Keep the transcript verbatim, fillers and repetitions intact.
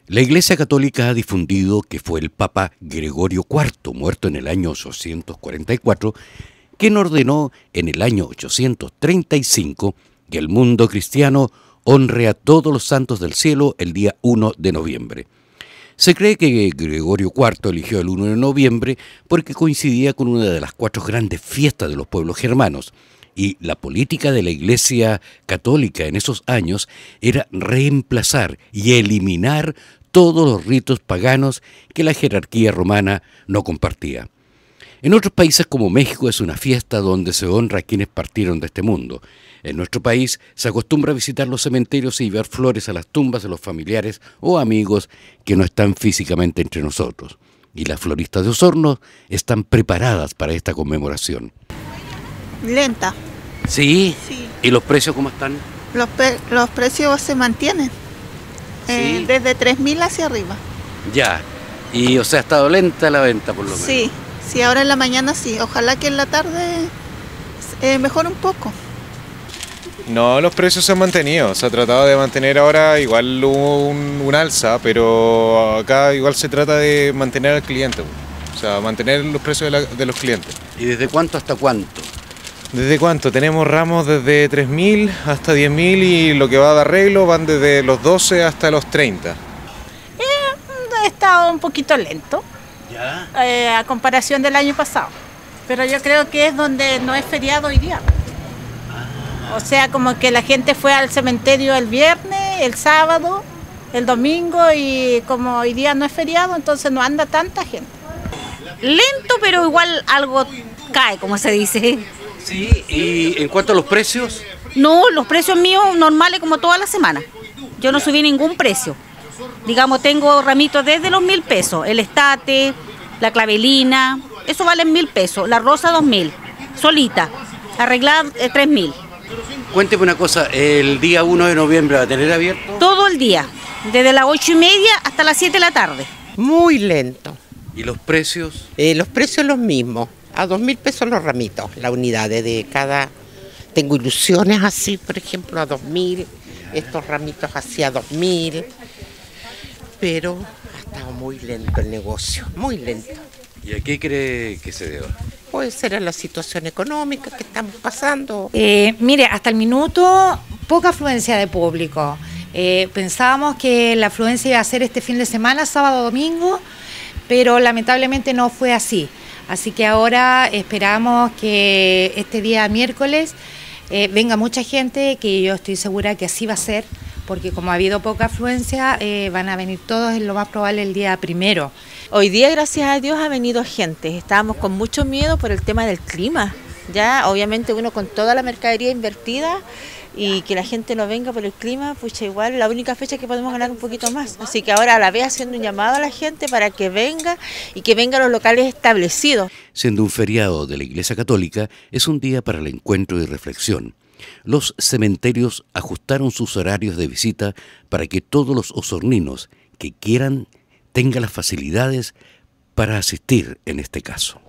La Iglesia Católica ha difundido que fue el Papa Gregorio cuarto, muerto en el año ochocientos cuarenta y cuatro, quien ordenó en el año ochocientos treinta y cinco que el mundo cristiano honre a todos los santos del cielo el día uno de noviembre. Se cree que Gregorio cuarto eligió el uno de noviembre porque coincidía con una de las cuatro grandes fiestas de los pueblos germanos, y la política de la Iglesia Católica en esos años era reemplazar y eliminar todos los ritos paganos que la jerarquía romana no compartía. En otros países como México es una fiesta donde se honra a quienes partieron de este mundo. En nuestro país se acostumbra a visitar los cementerios y llevar flores a las tumbas de los familiares o amigos que no están físicamente entre nosotros. Y las floristas de Osorno están preparadas para esta conmemoración. Lenta. ¿Sí? Sí. ¿Y los precios cómo están? Los, pe- los precios se mantienen. Eh, Sí. desde tres mil hacia arriba. Ya. Y o sea, ha estado lenta la venta por lo menos. Sí, sí, ahora en la mañana sí. Ojalá que en la tarde eh, mejore un poco. No, los precios se han mantenido, se ha tratado de mantener ahora, igual hubo un, un alza, pero acá igual se trata de mantener al cliente, o sea, mantener los precios de, la- de los clientes. ¿Y desde cuánto hasta cuánto? ¿Desde cuánto? Tenemos ramos desde tres mil hasta diez mil y lo que va de arreglo van desde los doce hasta los treinta. Ha estado un poquito lento Ya. eh, a comparación del año pasado, pero yo creo que es donde no es feriado hoy día. O sea, como que la gente fue al cementerio el viernes, el sábado, el domingo, y como hoy día no es feriado, entonces no anda tanta gente. Lento, pero igual algo cae, como se dice. Sí. ¿Y en cuanto a los precios? No, los precios míos normales como toda la semana. Yo no subí ningún precio. Digamos, tengo ramitos desde los mil pesos. El estate, la clavelina, eso vale mil pesos. La rosa, dos mil. Solita. Arreglada, eh, tres mil. Cuénteme una cosa, ¿el día uno de noviembre va a tener abierto? Todo el día. Desde las ocho y media hasta las siete de la tarde. Muy lento. ¿Y los precios? Eh, los precios los mismos. A dos mil pesos los ramitos, la unidad de cada. Tengo ilusiones así, por ejemplo, a dos mil. Estos ramitos así a dos mil. Pero ha estado muy lento el negocio, muy lento. ¿Y a qué cree que se deba? Puede ser a la situación económica que estamos pasando. Eh, mire, hasta el minuto poca afluencia de público. Eh, pensábamos que la afluencia iba a ser este fin de semana, sábado, domingo, pero lamentablemente no fue así. Así que ahora esperamos que este día miércoles eh, venga mucha gente, que yo estoy segura que así va a ser, porque como ha habido poca afluencia, eh, van a venir todos, es lo más probable el día primero. Hoy día, gracias a Dios, ha venido gente. Estábamos con mucho miedo por el tema del clima. Ya, obviamente, uno con toda la mercadería invertida y que la gente no venga por el clima, pues igual la única fecha que podemos ganar un poquito más. Así que ahora a la vez haciendo un llamado a la gente para que venga y que venga a los locales establecidos. Siendo un feriado de la Iglesia Católica, es un día para el encuentro y reflexión. Los cementerios ajustaron sus horarios de visita para que todos los osorninos que quieran tengan las facilidades para asistir en este caso.